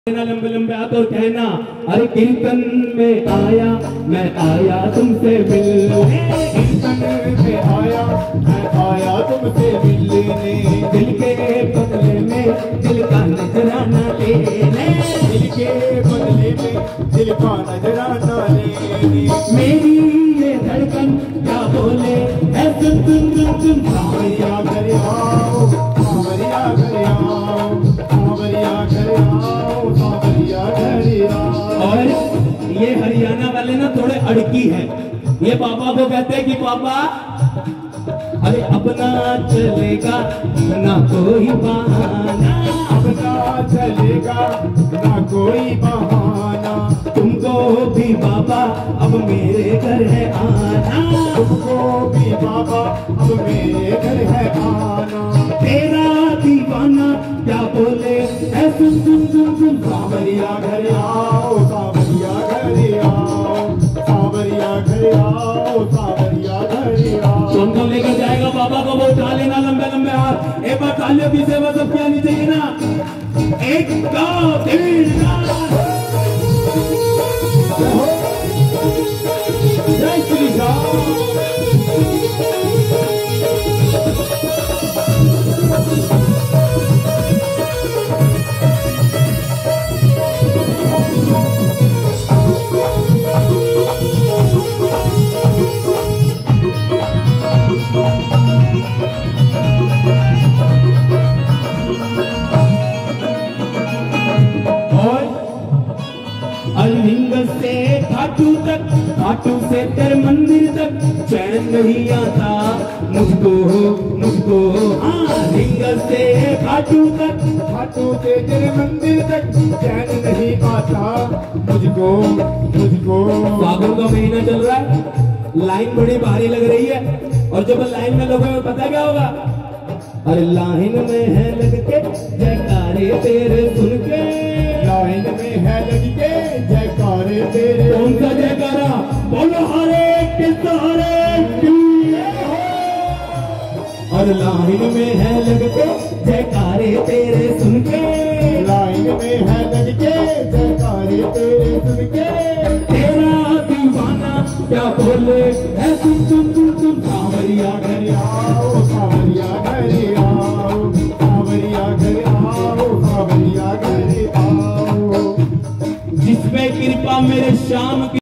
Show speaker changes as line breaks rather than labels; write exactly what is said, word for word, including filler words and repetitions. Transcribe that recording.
लंबे लंबे हाथ और कहना, अरे कीर्तन में आया मैं आया तुमसे मिलने,
कीर्तन में आया मैं आया तुमसे मिलने,
दिल के बदले में दिल का नजराना लेने,
दिल के बदले में दिल का नजराना लेने।
मेरी ये धड़कन क्या बोले है, सुन सुन सुन सुन
सांवरिया घर आओ, सांवरिया घर आओ, सांवरिया घर आओ, सांवरिया घर आओ।
और ये हरियाणा वाले ना थोड़े अड़की है, ये पापा को कहते हैं कि पापा अरे अपना चलेगा ना कोई बहाना,
अपना चलेगा ना कोई बहाना,
तुमको भी बाबा अब मेरे घर है आना,
तुमको भी बाबा अब मेरे घर है आना।
तेरा दीवाना क्या बोले है, सुन सुन सुन सुन
सांवरिया घर आओ, सांवरिया घर आओ, सांवरिया घर आओ, सांवरिया घर आओ।
कौन कौन लेकर जाएगा बाबा को, वो उठा लेना लंबे लंबे हाथ, एक बार तालियों की सेवा सबकी आनी चाहिए ना। एक दो तीन
जय श्री राम।
अलिंग से खाटू तक, खाटू से तेरे मंदिर तक चैन नहीं आता मुझको, मुझको अलिंग से खाटू तक,
खाटू से तेरे मंदिर तक चैन नहीं आता मुझको, मुझको।
फागुन का महीना चल रहा है, लाइन बड़ी भारी लग रही है, और जब लाइन में लोगों को पता क्या होगा, अरे लाइन में है लग के जयकारे तेरे सुन के,
लाइन में है लग के जयकारे तेरे।
कौन सा जयकारा, बोलो हरे कृष्ण हरे कृष्ण, और लाइन में है लग के जयकारे तेरे सुन के,
लाइन में है लग के जयकारे तेरे सुन के।
तेरा दीवाना क्या बोले है, सुन सुन सुन सुन सांवरिया घर
आओ, सांवरिया